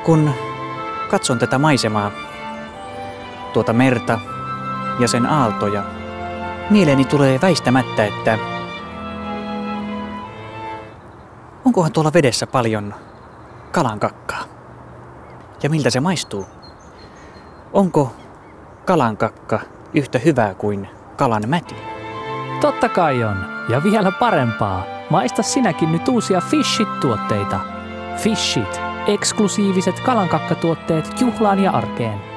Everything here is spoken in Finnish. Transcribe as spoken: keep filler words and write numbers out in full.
Kun katson tätä maisemaa, tuota merta ja sen aaltoja, mieleeni tulee väistämättä, että onkohan tuolla vedessä paljon kalankakkaa? Ja miltä se maistuu? Onko kalankakka yhtä hyvää kuin kalan mäti? Totta kai on. Ja vielä parempaa. Maista sinäkin nyt uusia Fishit-tuotteita. Fishit. Eksklusiiviset kalankakkatuotteet juhlaan ja arkeen.